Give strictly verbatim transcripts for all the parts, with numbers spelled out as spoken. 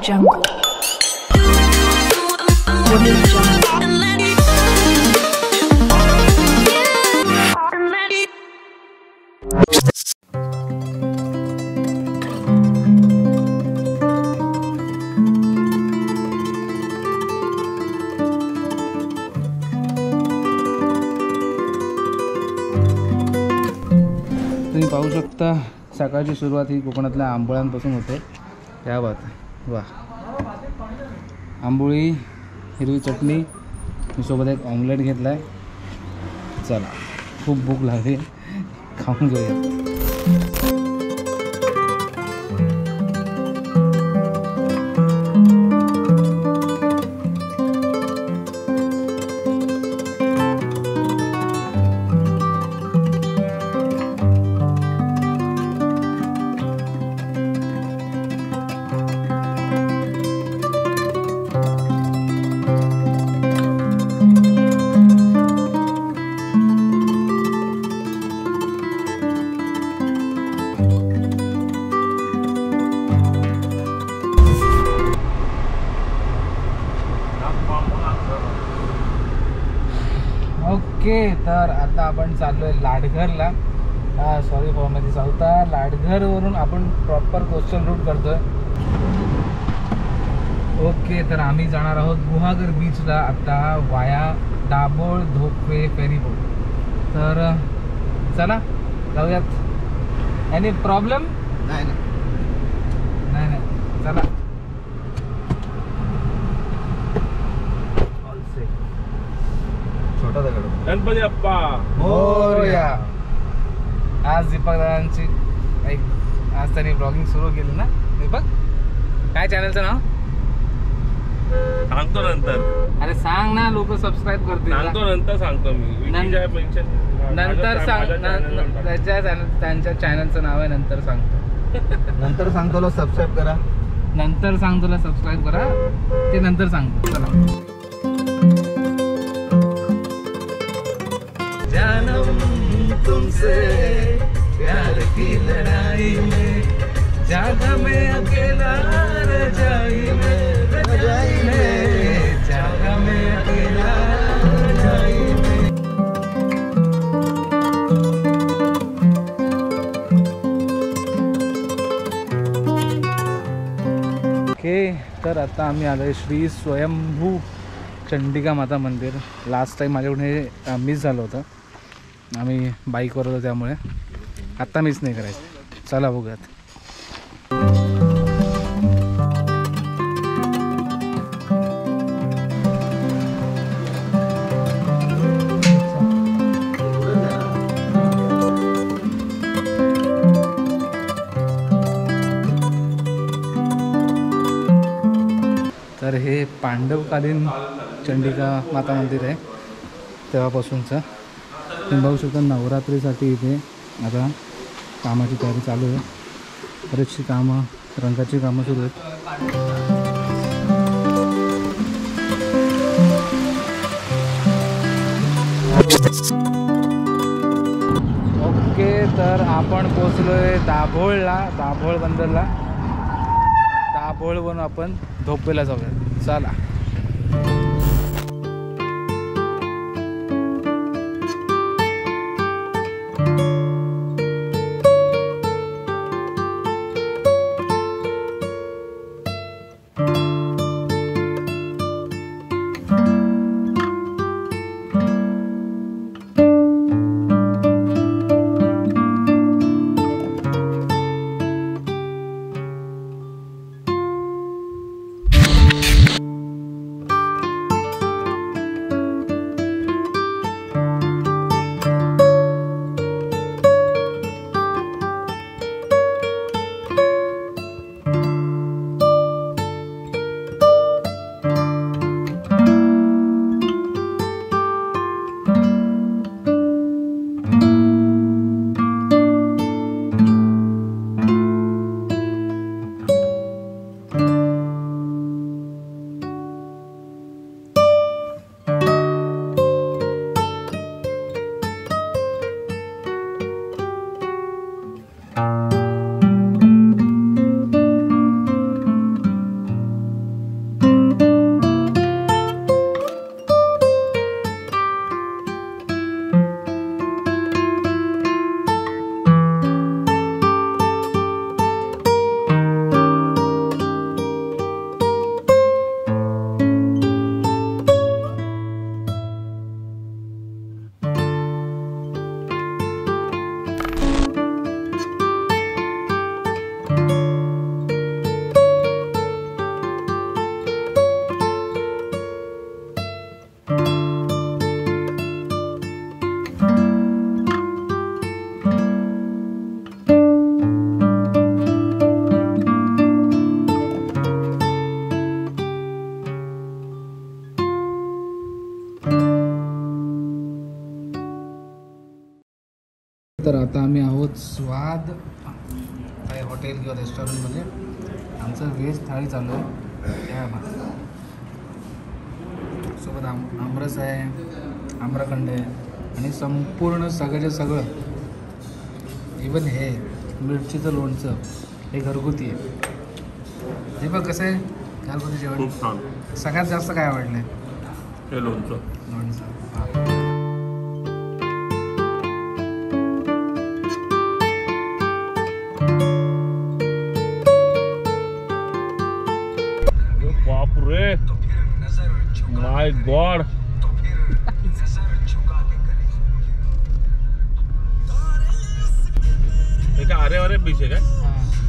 jungle. Audio jungle. तुम्ही पाहू शकता सकाळची सुरुवात ही कोकणातल्या आंबोळ्यांपासून होते. क्या बात आहे, वा. आंबोळी, हिरवी चटणी, मी सोबत एक ऑमलेट घेतला आहे. चला, खूप भूक लागली, खाऊन घेऊया. ओके, तर आता आपण चाललोय लाडघरला. सॉरी फॉर मध्ये चौथा लाडघरवरून आपण प्रॉपर कोस्टल रूट करतोय. ओके, तर आम्ही जाणार आहोत गुहागर बीचला आता वाया दाभोळ धोपे फेरी बोट. तर चला जाऊयात. Any problem? नाही नाही नाही, चला. गणपती बाप्पा मोरया. आज दीपक दादांची एक आज त्यांनी ब्लॉगिंग सुरू केली ना. दीपक, काय चॅनलचं नाव सांगतो नंतर. अरे सांग ना, लोक सबस्क्राईब करतील. सांगतो नंतर, सांगतो मी. नंतर सांग. त्याच्या त्यांच्या चॅनलचं नाव आहे नंतर सांगतो. नंतर सांगतो सबस्क्राईब करा. नंतर सांगतो सबस्क्राईब करा, ते नंतर सांगतो. चला. जानम तुमसे प्यार की लड़ाई में, जागा में अकेला रजाई में, रजाई में, जागा में अकेला रजाई में. ओके, तर आता आम्ही आलोय श्री स्वयंभू चंडिका माता मंदिर. लास्ट टाइम माझ्याकडून हे मिस झालं होतं. आम्ही बाईकवर होतो त्यामुळे आत्ता मिस नाही करायचं. चला बघूयात. तर हे पांडवकालीन चंडिका माता मंदिर आहे तेव्हापासूनचं. तुम्ही बघू शकता नवरात्रीसाठी इथे आता कामाची तयारी चालू आहे. बरेचशी कामं, रंगाची कामं सुरू आहेत. ओके, तर आपण पोचलोय दाभोळला, दाभोळ बंदरला. दाभोळवरून आपण धोपेला जाऊया. चला. आता आम्ही आहोत स्वाद काय हॉटेल किंवा रेस्टॉरंटमध्ये. आमचं व्हेज थाळी चालू आहे. त्या सोबत आम आमरस आहे, आम्रखंड आहे आणि संपूर्ण सगळ्याचं सगळं इवन हे मिरचीचं लोणचं हे घरगुती आहे. हे बघ कसं आहे घरगुती जेवण. खूप छान. सगळ्यात जास्त काय आवडलं? हे लोणचं. लोणचं. बापरे माय गॉड. हे काय अरे अरे बीच आहे काय?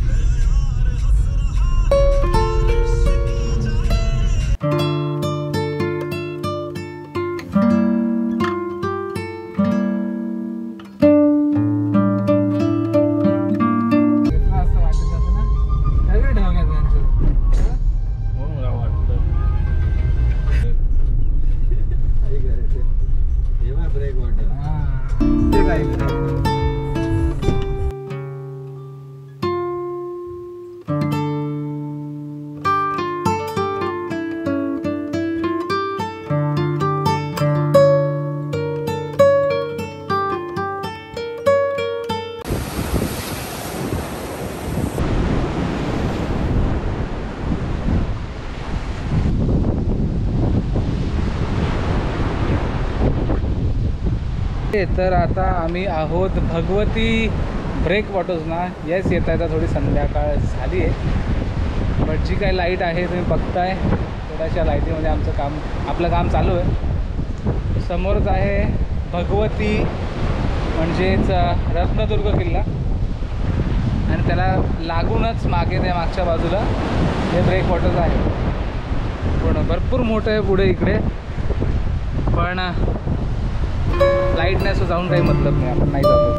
तर आता आम्ही आहोत भगवती ब्रेक वॉटर्सना. येस, येता येता थोडी संध्याकाळ झाली आहे, बट जी काही लाईट आहे तुम्ही बघताय थोड्याशा लाईटीमध्ये आमचं काम आपलं काम चालू आहे. समोरच आहे भगवती म्हणजेच रत्नदुर्ग किल्ला आणि त्याला लागूनच मागे त्या मागच्या बाजूला हे ब्रेक वॉटर्स आहे. पण भरपूर मोठं आहे पुढे इकडे, पण लाईट नाही, सो जाऊन काही मतलब नाही, आपण नाही जातो.